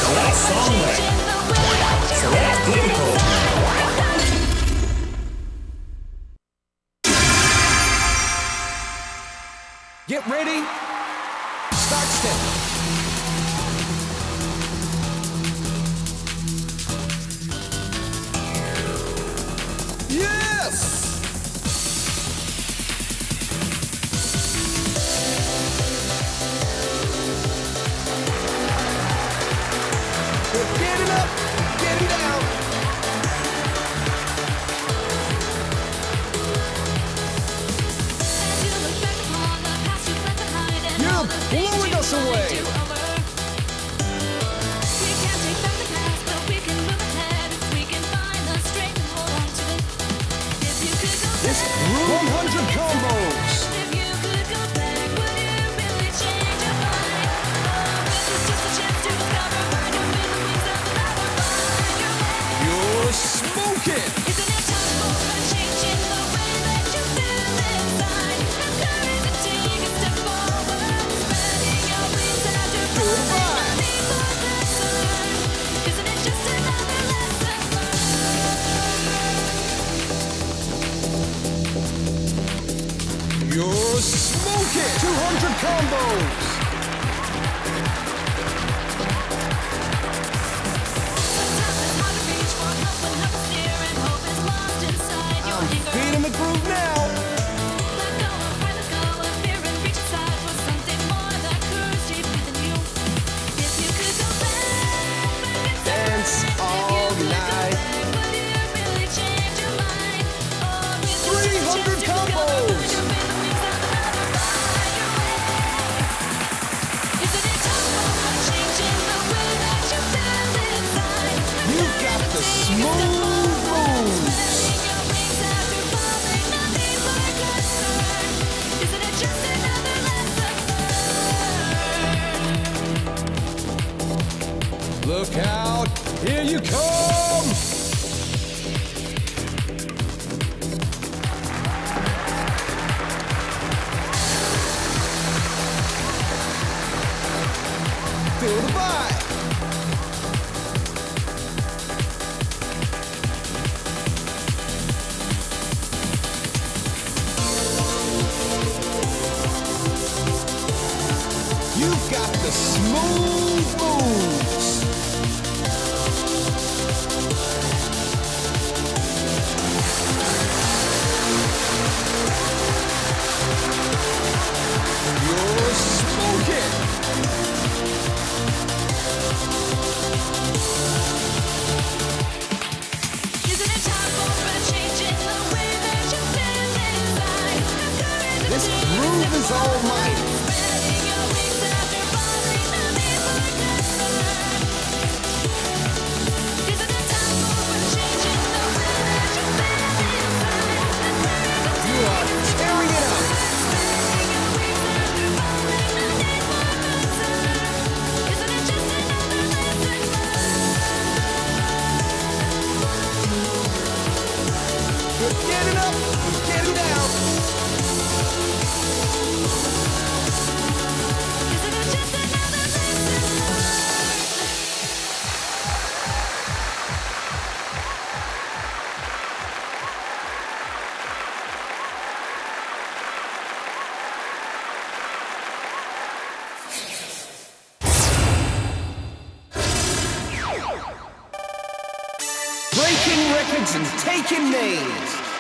Select song length. Select difficult. Get ready. Start step. Yes! Get it up, get it down. You're blowing us away. This 100 combos. You're smoking. You're smoking! 200 combos! I'm feeding the groove now! Dance all night! 300 combos! You've got the smooth moves. Look out, here you come. Feel the vibe. You've got the smooth moves. You're smoking. This groove is almighty. You are tearing it up. You're getting up, you're getting down. Breaking records and taking names.